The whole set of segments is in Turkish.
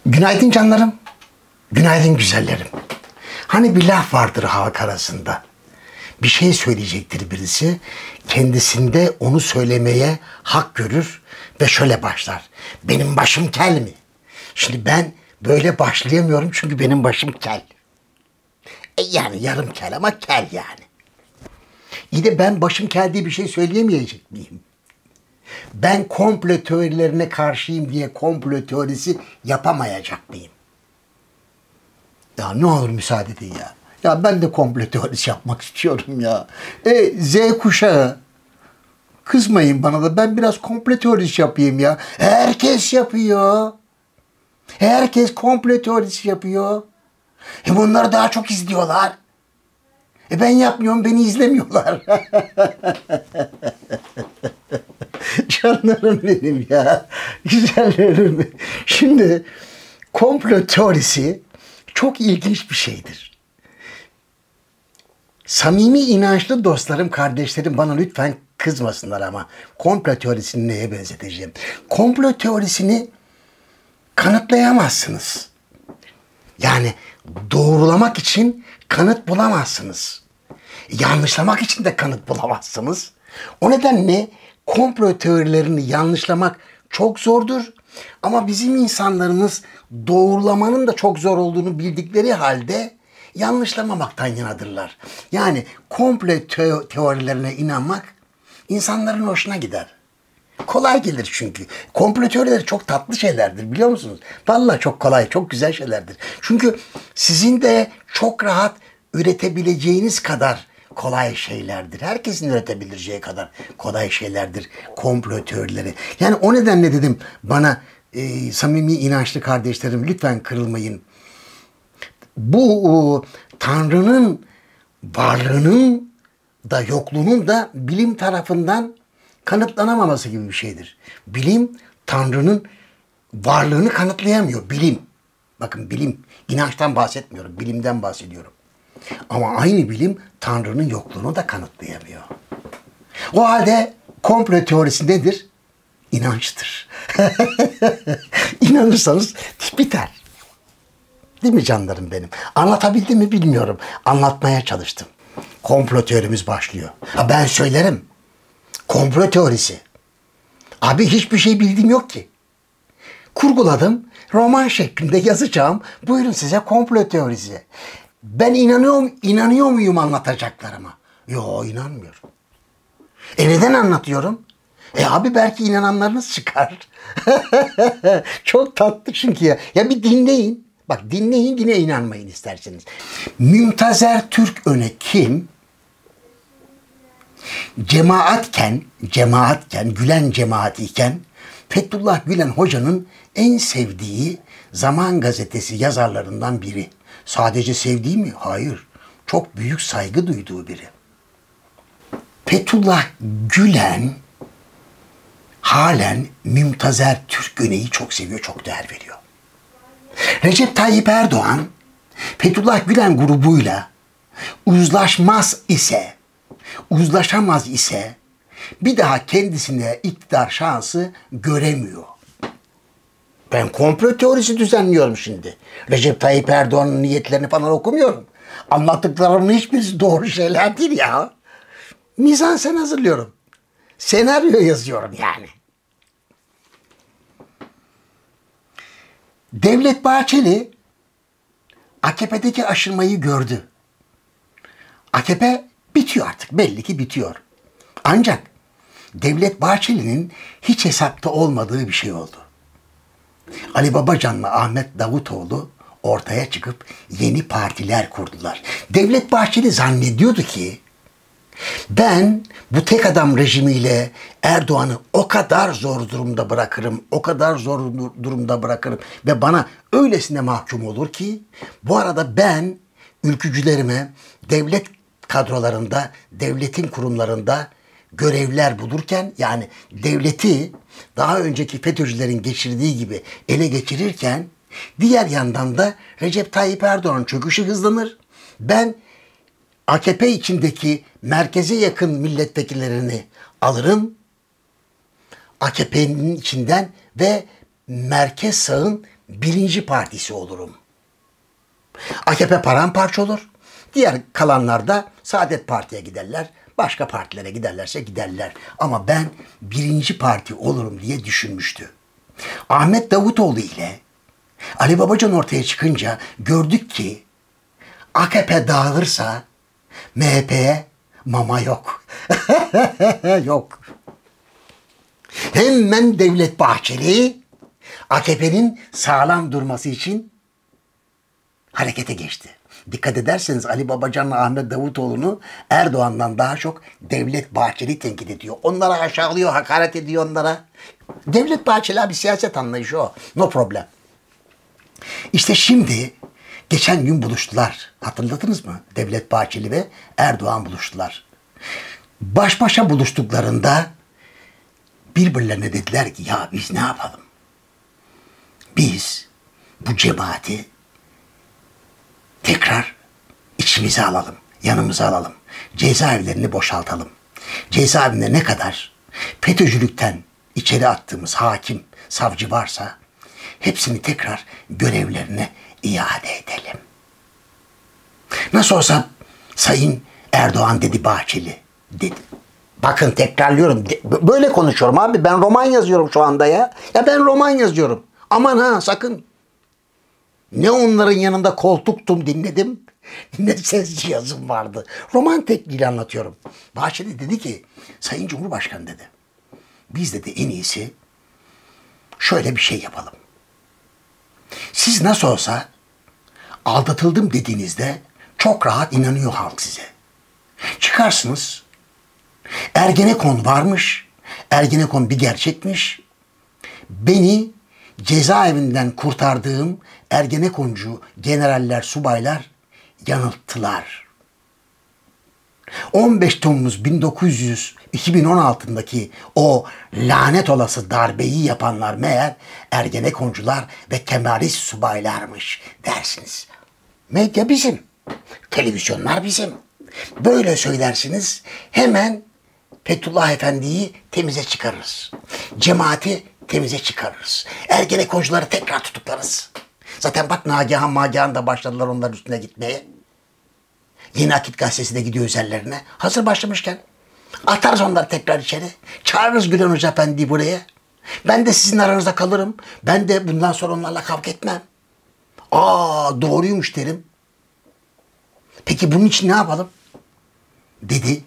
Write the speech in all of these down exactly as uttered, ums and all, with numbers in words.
Günaydın canlarım. Günaydın güzellerim. Hani bir laf vardır halk arasında. Bir şey söyleyecektir birisi. Kendisinde onu söylemeye hak görür ve şöyle başlar. Benim başım kel mi? Şimdi ben böyle başlayamıyorum çünkü benim başım kel. E yani yarım kel ama kel yani. İyi de ben başım kel diye bir şey söyleyemeyecek miyim? Ben komplo teorilerine karşıyım diye komplo teorisi yapamayacak mıyım? Ya ne olur müsaade edin ya. Ya ben de komplo teorisi yapmak istiyorum ya. E Z kuşağı. Kızmayın bana da ben biraz komplo teorisi yapayım ya. Herkes yapıyor. Herkes komplo teorisi yapıyor. E bunları daha çok izliyorlar. E ben yapmıyorum, beni izlemiyorlar. Canlarım benim ya. Güzellerim. Şimdi komplo teorisi çok ilginç bir şeydir. Samimi inançlı dostlarım, kardeşlerim bana lütfen kızmasınlar ama komplo teorisini neye benzeteceğim? Komplo teorisini kanıtlayamazsınız. Yani doğrulamak için kanıt bulamazsınız. Yanlışlamak için de kanıt bulamazsınız. O nedenle komplo teorilerini yanlışlamak çok zordur. Ama bizim insanlarımız doğrulamanın da çok zor olduğunu bildikleri halde yanlışlamamaktan yanadırlar. Yani komplo te- teorilerine inanmak insanların hoşuna gider. Kolay gelir çünkü. Komplo teorileri çok tatlı şeylerdir biliyor musunuz? Vallahi çok kolay, çok güzel şeylerdir. Çünkü sizin de çok rahat üretebileceğiniz kadar kolay şeylerdir. Herkesin üretebileceği kadar kolay şeylerdir komplo teorileri. Yani o nedenle dedim bana e, samimi inançlı kardeşlerim lütfen kırılmayın. Bu o, Tanrı'nın varlığının da yokluğunun da bilim tarafından kanıtlanamaması gibi bir şeydir. Bilim Tanrı'nın varlığını kanıtlayamıyor. Bilim. Bakın bilim. İnançtan bahsetmiyorum. Bilimden bahsediyorum. Ama aynı bilim Tanrı'nın yokluğunu da kanıtlayamıyor. O halde komplo teorisi nedir? İnançtır. İnanırsanız biter. Değil mi canlarım benim? Anlatabildim mi bilmiyorum. Anlatmaya çalıştım. Komplo teorimiz başlıyor. Ha ben söylerim. Komplo teorisi. Abi hiçbir şey bildiğim yok ki. Kurguladım. Roman şeklinde yazacağım. Buyurun size komplo teorisi. Ben inanıyorum, inanıyor muyum anlatacaklarıma? Yo inanmıyorum. E neden anlatıyorum? E abi belki inananlarınız çıkar. Çok tatlı çünkü ya. Ya bir dinleyin. Bak dinleyin yine inanmayın isterseniz. Müntazer Türköne kim? Cemaatken, cemaatken, Gülen cemaati iken Fethullah Gülen Hoca'nın en sevdiği Zaman Gazetesi yazarlarından biri. Sadece sevdiği mi? Hayır. Çok büyük saygı duyduğu biri. Fethullah Gülen halen Müntazer Türköne'yi çok seviyor, çok değer veriyor. Recep Tayyip Erdoğan Fethullah Gülen grubuyla uzlaşmaz ise, uzlaşamaz ise bir daha kendisine iktidar şansı göremiyor. Ben komplo teorisi düzenliyorum şimdi. Recep Tayyip Erdoğan'ın niyetlerini falan okumuyorum. Anlattıklarımın hiçbirisi doğru şeyler değil ya. Mizansen hazırlıyorum. Senaryo yazıyorum yani. Devlet Bahçeli A K P'deki aşırmayı gördü. A K P bitiyor artık. Belli ki bitiyor. Ancak Devlet Bahçeli'nin hiç hesapta olmadığı bir şey oldu. Ali Babacan'la Ahmet Davutoğlu ortaya çıkıp yeni partiler kurdular. Devlet Bahçeli zannediyordu ki ben bu tek adam rejimiyle Erdoğan'ı o kadar zor durumda bırakırım, o kadar zor durumda bırakırım ve bana öylesine mahkum olur ki bu arada ben ülkücülerime devlet kadrolarında, devletin kurumlarında görevler bulurken yani devleti daha önceki FETÖ'cülerin geçirdiği gibi ele geçirirken diğer yandan da Recep Tayyip Erdoğan'ın çöküşü hızlanır. Ben A K P içindeki merkeze yakın milletvekillerini alırım. A K P'nin içinden ve merkez sağın birinci partisi olurum. A K P paramparça olur. Diğer kalanlar da Saadet Parti'ye giderler. Başka partilere giderlerse giderler. Ama ben birinci parti olurum diye düşünmüştü. Ahmet Davutoğlu ile Ali Babacan ortaya çıkınca gördük ki A K P dağılırsa M H P'ye mama yok. Yok. Hemen Devlet Bahçeli A K P'nin sağlam durması için harekete geçti. Dikkat ederseniz Ali Babacan'la Ahmet Davutoğlu'nu Erdoğan'dan daha çok Devlet Bahçeli tenkit ediyor. Onlara aşağılıyor, hakaret ediyor onlara. Devlet Bahçeli abi siyaset anlayışı o. No problem. İşte şimdi geçen gün buluştular. Hatırladınız mı? Devlet Bahçeli ve Erdoğan buluştular. Baş başa buluştuklarında birbirlerine dediler ki ya biz ne yapalım? Biz bu cemaati tekrar içimize alalım, yanımıza alalım. Cezaevlerini boşaltalım. Cezaevinde ne kadar FETÖ'cülükten içeri attığımız hakim, savcı varsa hepsini tekrar görevlerine iade edelim. Nasıl olsa Sayın Erdoğan dedi Bahçeli dedi. Bakın tekrarlıyorum. Böyle konuşuyorum abi. Ben roman yazıyorum şu anda ya. Ya ben roman yazıyorum. Aman ha sakın. Ne onların yanında koltuktum dinledim, ne ses cihazım vardı. Roman tekniğiyle anlatıyorum. Bahçeli dedi ki, Sayın Cumhurbaşkanı dedi, biz dedi en iyisi şöyle bir şey yapalım. Siz nasıl olsa aldatıldım dediğinizde çok rahat inanıyor halk size. Çıkarsınız, Ergenekon varmış, Ergenekon bir gerçekmiş, beni cezaevinden kurtardığım Ergenekoncu generaller, subaylar yanılttılar. on beş Temmuz bin dokuz yüz iki bin on altı'daki o lanet olası darbeyi yapanlar meğer Ergenekoncular ve Kemalist subaylarmış dersiniz. Medya bizim, televizyonlar bizim. Böyle söylersiniz, hemen Fethullah Efendi'yi temize çıkarırız. Cemaati temize çıkarırız. Ergenekoncuları tekrar tutuklarız. Zaten bak Nagihan Magihan da başladılar onların üstüne gitmeye. Yeni Akit Gazetesi de gidiyor üzerlerine. Hazır başlamışken atarız onları tekrar içeri. Çağırırız Gülen Hoca Efendi'yi buraya. Ben de sizin aranızda kalırım. Ben de bundan sonra onlarla kavga etmem. Aa doğruymuş derim. Peki bunun için ne yapalım? Dedi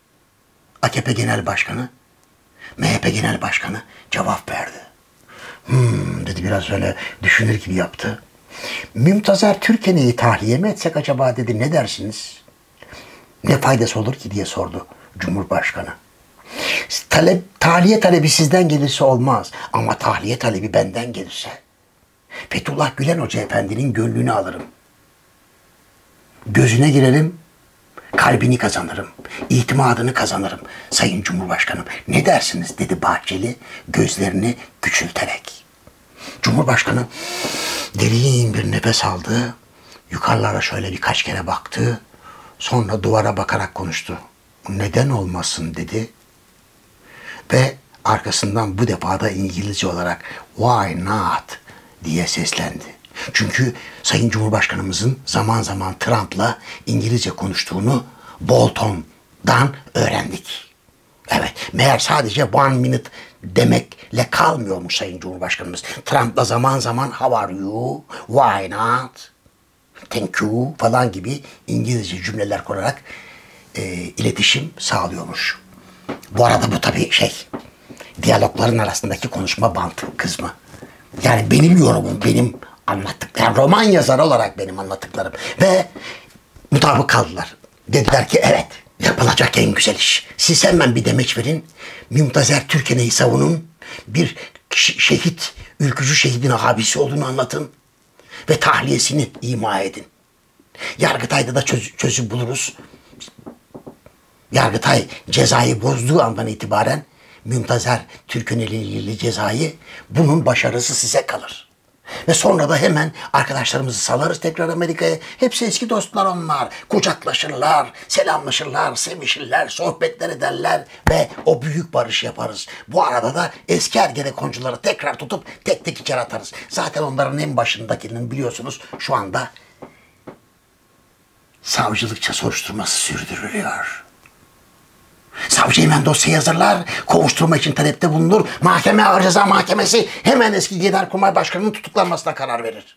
A K P Genel Başkanı. M H P Genel Başkanı cevap verdi. Hmm dedi, biraz öyle düşünür gibi yaptı. Mümtazer Türkene'yi tahliye mi etsek acaba dedi, ne dersiniz? Ne faydası olur ki diye sordu Cumhurbaşkanı. Talep, tahliye talebi sizden gelirse olmaz ama tahliye talebi benden gelirse Fethullah Gülen Hoca Efendi'nin gönlünü alırım. Gözüne girerim, kalbini kazanırım, itimadını kazanırım Sayın Cumhurbaşkanım. Ne dersiniz dedi Bahçeli gözlerini küçülterek. Cumhurbaşkanı derin bir nefes aldı, yukarılara şöyle birkaç kere baktı, sonra duvara bakarak konuştu. Neden olmasın dedi ve arkasından bu defa da İngilizce olarak why not diye seslendi. Çünkü Sayın Cumhurbaşkanımızın zaman zaman Trump'la İngilizce konuştuğunu Bolton'dan öğrendik. Evet, meğer sadece one minute demekle kalmıyormuş Sayın Cumhurbaşkanımız. Trump'la zaman zaman how are you, why not, thank you falan gibi İngilizce cümleler kurarak e, iletişim sağlıyormuş. Bu arada bu tabii şey, diyalogların arasındaki konuşma bantı kısmı. Yani benim yorumum, benim anlattıklarım, roman yazarı olarak benim anlattıklarım. Ve mutabık kaldılar. Dediler ki evet, yapılacak en güzel iş. Siz hemen bir demeç verin. Mümtazer Türkene'yi savunun. Bir şehit, ülkücü şehidin abisi olduğunu anlatın. Ve tahliyesini ima edin. Yargıtay'da da çöz, çözüm buluruz. Yargıtay cezayı bozduğu andan itibaren Mümtazer Türkene'yle ilgili cezayı, bunun başarısı size kalır. Ve sonra da hemen arkadaşlarımızı salarız tekrar Amerika'ya. Hepsi eski dostlar onlar. Kucaklaşırlar, selamlaşırlar, sevişirler, sohbetler ederler ve o büyük barış yaparız. Bu arada da eski ergenekoncuları tekrar tutup tek tek içeri atarız. Zaten onların en başındakinin biliyorsunuz şu anda savcılıkça soruşturması sürdürülüyor. Savcı hemen dosya yazarlar, kovuşturma için talepte bulunur. Mahkeme, Ağır Ceza Mahkemesi hemen eski Genelkurmay Başkanı'nın tutuklanmasına karar verir.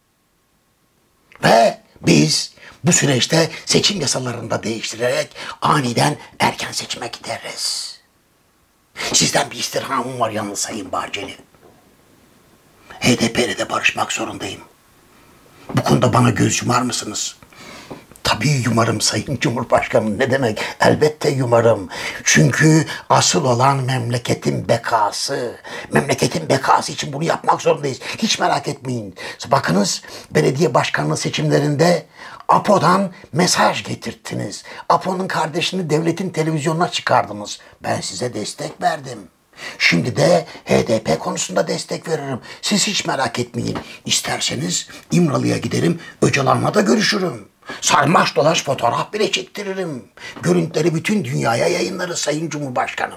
Ve biz bu süreçte seçim yasalarını da değiştirerek aniden erken seçime gideriz. Sizden bir istirhamım var yalnız Sayın Bahçeli. H D P ile de barışmak zorundayım. Bu konuda bana göz yumar mısınız? Tabii yumarım Sayın Cumhurbaşkanım, ne demek? Elbette yumarım. Çünkü asıl olan memleketin bekası. Memleketin bekası için bunu yapmak zorundayız. Hiç merak etmeyin. Bakınız, belediye başkanlığı seçimlerinde APO'dan mesaj getirttiniz. APO'nun kardeşini devletin televizyonuna çıkardınız. Ben size destek verdim. Şimdi de H D P konusunda destek veririm. Siz hiç merak etmeyin. İsterseniz İmralı'ya giderim, Öcalan'la da görüşürüm. Sarmaş dolaş fotoğraf bile çektiririm. Görüntüleri bütün dünyaya yayınlarız Sayın Cumhurbaşkanım.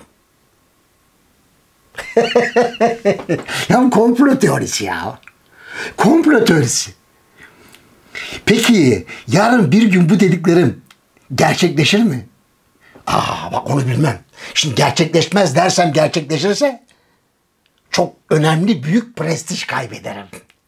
Ya komplo teorisi ya. Komplo teorisi. Peki yarın bir gün bu dediklerim gerçekleşir mi? Aa bak onu bilmem. Şimdi gerçekleşmez dersem gerçekleşirse çok önemli büyük prestij kaybederim.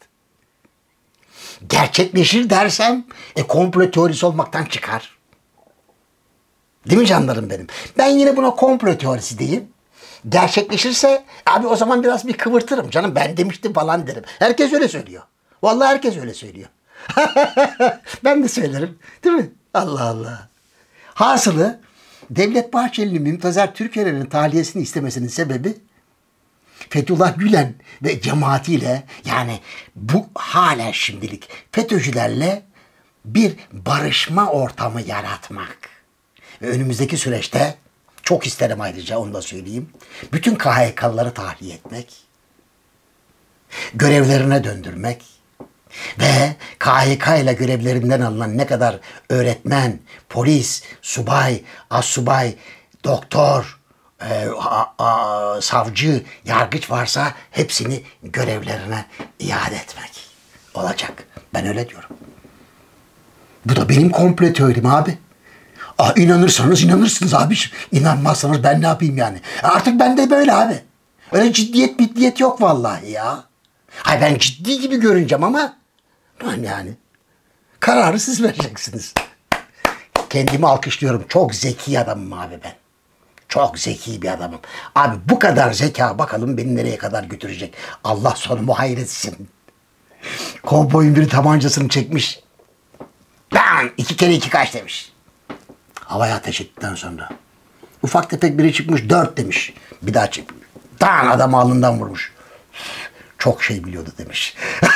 Gerçekleşir dersem e, komplo teorisi olmaktan çıkar. Değil mi canlarım benim? Ben yine buna komplo teorisi diyeyim. Gerçekleşirse abi o zaman biraz bir kıvırtırım. Canım ben demiştim falan derim. Herkes öyle söylüyor. Vallahi herkes öyle söylüyor. Ben de söylerim. Değil mi? Allah Allah. Hasılı Devlet Bahçeli'nin Mümtazer Türker'in tahliyesini istemesinin sebebi Fethullah Gülen ve cemaatiyle, yani bu hala şimdilik FETÖ'cülerle bir barışma ortamı yaratmak. Ve önümüzdeki süreçte çok isterim, ayrıca onu da söyleyeyim, bütün K H K'lıları tahliye etmek, görevlerine döndürmek ve K H K ile görevlerinden alınan ne kadar öğretmen, polis, subay, assubay, doktor, e, a, a, savcı, yargıç varsa hepsini görevlerine iade etmek olacak. Ben öyle diyorum. Bu da benim komplo teorim abi. Aa, inanırsanız inanırsınız abi. İnanmazsanız ben ne yapayım yani? Artık bende böyle abi. Öyle ciddiyet biddiyet yok vallahi ya. Hayır, ben ciddi gibi görüneceğim ama ben yani kararı siz vereceksiniz. Kendimi alkışlıyorum. Çok zeki adamım abi ben. Çok zeki bir adamım. Abi bu kadar zeka bakalım beni nereye kadar götürecek. Allah sonumu hayretsin. Kovboyun biri tabancasını çekmiş. Bam! İki kere iki kaç demiş. Havaya ateş ettikten sonra. Ufak tefek biri çıkmış, dört demiş. Bir daha çıkmış. Dan adamı alnından vurmuş. Çok şey biliyordu demiş.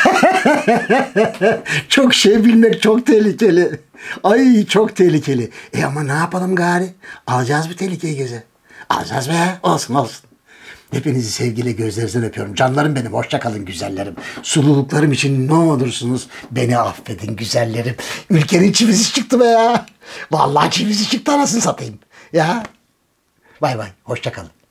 Çok şey bilmek çok tehlikeli. Ay çok tehlikeli. E ama ne yapalım gari? Alacağız bir tehlikeyi göze. Alacağız be. Olsun olsun. Hepinizi sevgiyle gözlerinizden öpüyorum. Canlarım benim. Hoşça kalın güzellerim. Sululuklarım için ne olursunuz beni affedin güzellerim. Ülkenin çivisi çıktı be ya. Vallahi çivisi çıktı, anasını satayım. Ya. Bay bay. Hoşça kalın.